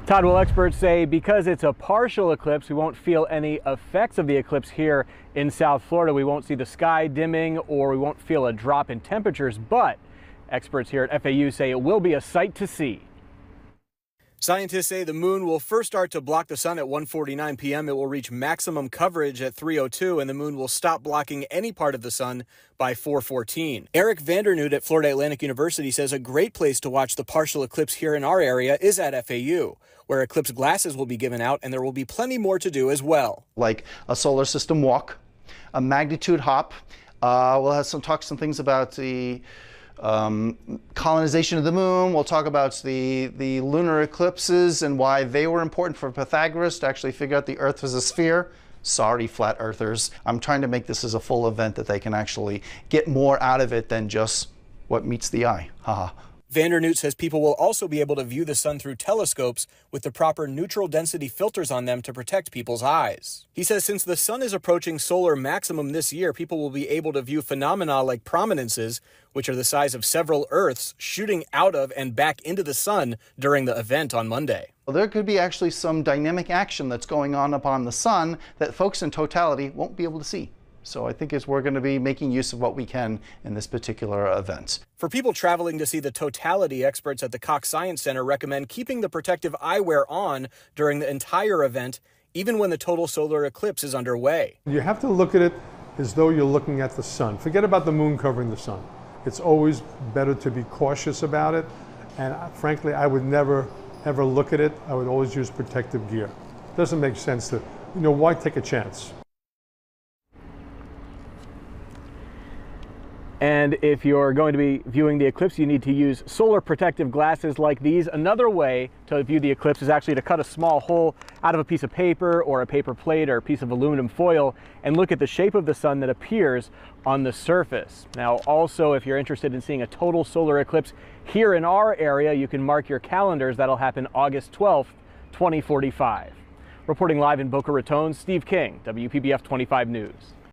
Todd, well, experts say because it's a partial eclipse, we won't feel any effects of the eclipse here in South Florida. We won't see the sky dimming or we won't feel a drop in temperatures, but experts here at FAU say it will be a sight to see. Scientists say the moon will first start to block the sun at 1:49 p.m. It will reach maximum coverage at 3:02, and the moon will stop blocking any part of the sun by 4:14. Eric Vandernoot at Florida Atlantic University says a great place to watch the partial eclipse here in our area is at FAU, where eclipse glasses will be given out, and there will be plenty more to do as well. Like a solar system walk, a magnitude hop. We'll have some things about the colonization of the moon. We'll talk about the lunar eclipses and why they were important for Pythagoras to actually figure out the Earth was a sphere. Sorry, flat earthers. I'm trying to make this as a full event that they can actually get more out of it than just what meets the eye. Haha. Vandernoot says people will also be able to view the sun through telescopes with the proper neutral density filters on them to protect people's eyes. He says since the sun is approaching solar maximum this year, people will be able to view phenomena like prominences, which are the size of several Earths, shooting out of and back into the sun during the event on Monday. Well, there could be actually some dynamic action that's going on upon the sun that folks in totality won't be able to see. So I think we're going to be making use of what we can in this particular event. For people traveling to see the totality, experts at the Cox Science Center recommend keeping the protective eyewear on during the entire event, even when the total solar eclipse is underway. You have to look at it as though you're looking at the sun. Forget about the moon covering the sun. It's always better to be cautious about it. And frankly, I would never, ever look at it. I would always use protective gear. It doesn't make sense to, why take a chance? And if you're going to be viewing the eclipse, you need to use solar protective glasses like these. Another way to view the eclipse is actually to cut a small hole out of a piece of paper or a paper plate or a piece of aluminum foil and look at the shape of the sun that appears on the surface. Now, also, if you're interested in seeing a total solar eclipse here in our area, you can mark your calendars. That'll happen August 12th, 2045. Reporting live in Boca Raton, Steve King, WPBF 25 News.